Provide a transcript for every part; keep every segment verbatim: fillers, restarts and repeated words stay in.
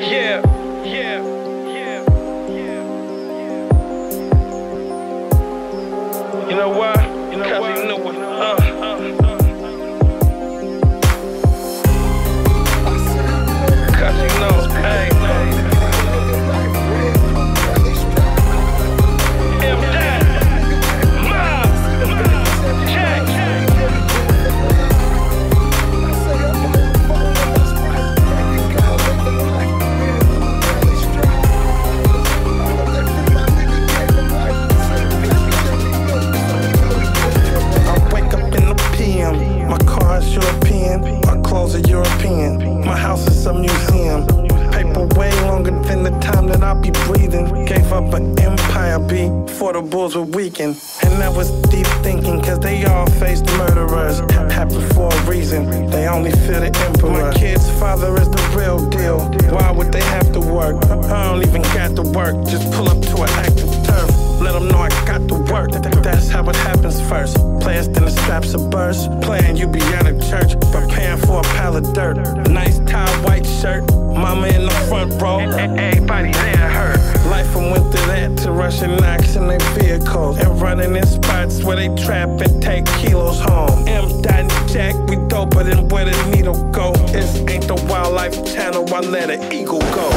Yeah, yeah, yeah, yeah. You know why? You know Cause why? He knew it. Uh, uh, uh. Cause he knows, hey. M Dad, Mob, Jack. My car is European, my clothes are European. My house is a museum. Paper way longer than the time that I'll be breathing. Gave up an empire B before the bulls were weakened. And that was deep thinking, cause they all faced murderers. Happen for a reason, they only fear the emperor. My kid's father is the real deal. Why would they have to work? I don't even got to work, just pull up to an active turf. Let them know I got to work, that's how it happens first. Players then the straps are burst. Playing you be out of church, but paying for a pile of dirt. Nice tie, white shirt, mama in the front row. Everybody there hurt. Life from went through that to rushing knocks in their vehicles. And running in spots where they trap and take kilos home. M. Dot and Jack, we doper than where the needle go. This ain't the wildlife channel, I let an eagle go.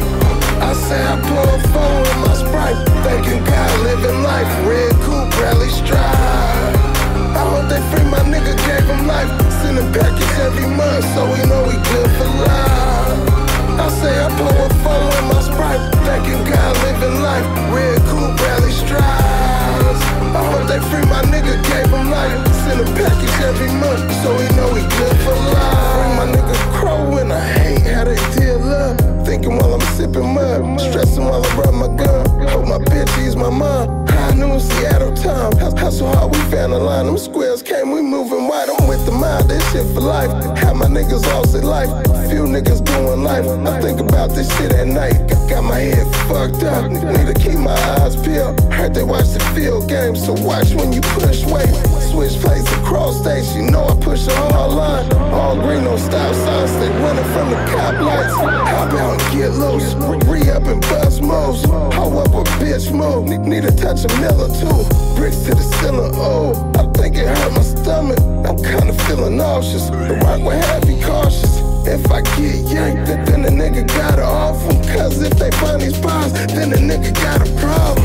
I say I pull a phone with my Sprite, thanking God living life. Red coupe, rally stride. I hope they free my nigga, gave him life. Send a package every month, so we know we good for life. I say I pull a phone with my Sprite, thanking God living life. Red coupe, rally strides. I hope they free my nigga, gave him life. Send a package every month, so we know we good for life. Free my nigga Crow and I hate how they deal up. Thinking while I'm sipping mud, stressing while I rub my gun. Hope my bitch is my mom. High noon, Seattle time. Hustle hard, we found a line. Them squares came, we moving wide. I'm with the mind, this shit for life. Have my niggas lost their life. Few niggas doing life. I think about this shit at night. Got my head fucked up. Need to keep my eyes peeled. Heard they watch the field game, so watch when you push weight. Switch plays across stage, you know I push a hard line. All green, no stop signs, stay running from the cop lights. Hop out and get loose, re-up and bust moves. Hoe up a bitch move, need a touch of Miller too. Bricks to the ceiling, oh, I think it hurt my stomach. I'm kinda feeling nauseous, the rock will have be cautious. If I get yanked, then the nigga gotta off him. Cause if they find these pies, then the nigga got a problem.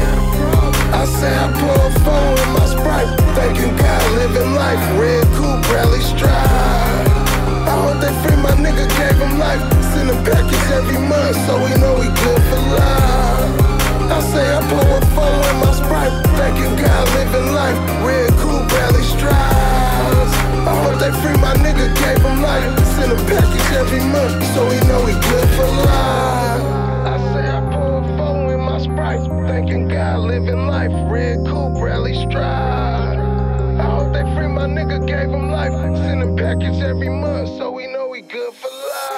I say I pull a phone with my Sprite, thanking God living life. Red coupe, rally stride. I hope they free my nigga, gave him life. Send a package every month, so we know we good for life. I say I pull a phone with my Sprite, thanking God living life. Red coupe, rally strides. I hope they free my nigga, gave him life. Send a package every month, so we know we good for life. I say I pull a phone with my Sprite, thanking God living life. Red coupe, rally stride. I hope they free my nigga, gave him life. Send a package every month, so we know we good for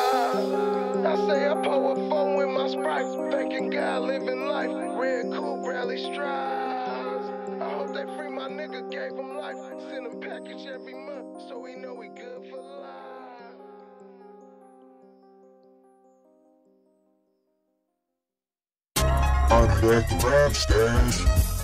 life. I say I pull a phone with my Sprite, thanking God living life. Red coupe, rally strides. I hope they free my nigga, gave him life. Send a package every month, so we know we good for life. I'm back to rap stage.